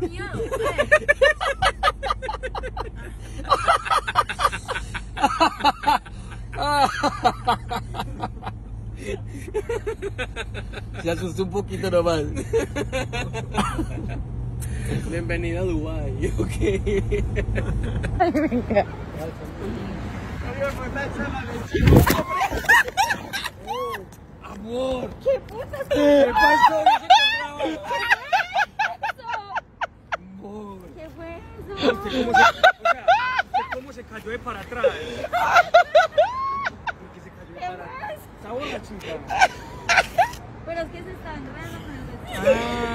miedo. Se asustó un poquito nomás. Bienvenida a Dubái, ok. Ay, venga. Amor. ¿Qué puta? ¿Qué pasó? Amor. ¿Qué fue eso? ¿Usted cómo se cayó de para atrás? Porque se cayó de para atrás. Está borrachita. Pero es que se está enredando con el vestido.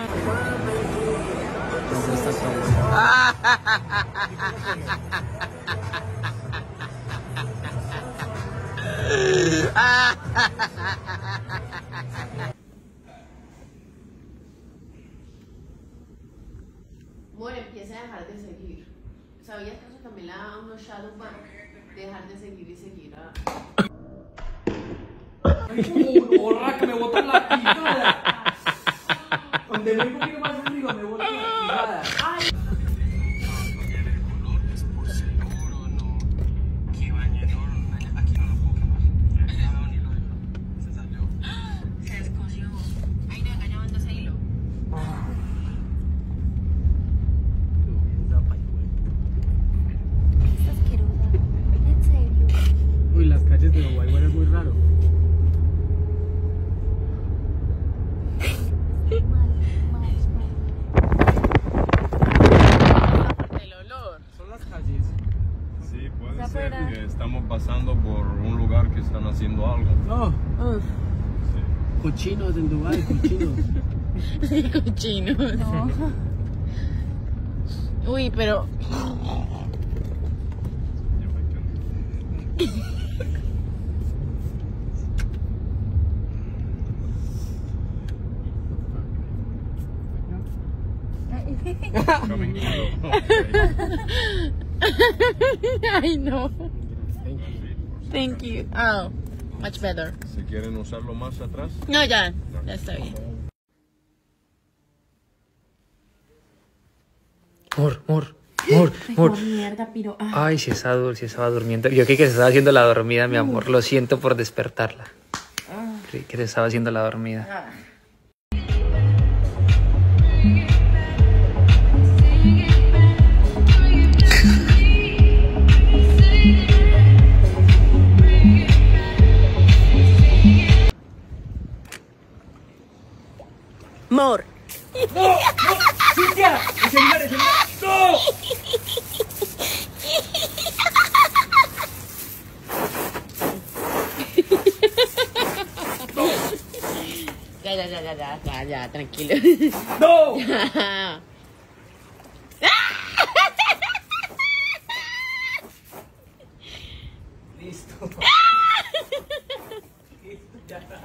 Amor, empieza a dejar de seguir. ¿Sabías que eso también le da a unos shadow ban? Dejar de seguir y seguir a... ¡Ay, borra, que me botan la quijada! Donde voy un poquito más arriba me botan la quijada. ¡Ay! Uy, las calles de Dubái huelen muy raro. El olor. Son las calles. Sí, puede Está ser afuera. que estamos pasando por un lugar que están haciendo algo. No, Sí. cochinos en Dubái, cochinos. Cochinos. No. Uy, pero... Coming through. Ay, no. Thank you. Oh, much better. Si quieren usarlo más atrás. No, ya está bien. Amor. Mierda, piro. Ay, si estaba durmiendo. Yo creí que se estaba haciendo la dormida, mi amor. Lo siento por despertarla. Creí que se estaba haciendo la dormida. Amor. ¡No! ¡Cintia! ¡El celular! ¡No! Ya, tranquilo. ¡No! Listo. Listo, ya está.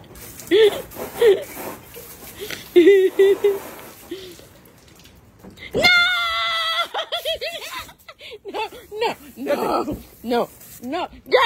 No, ya.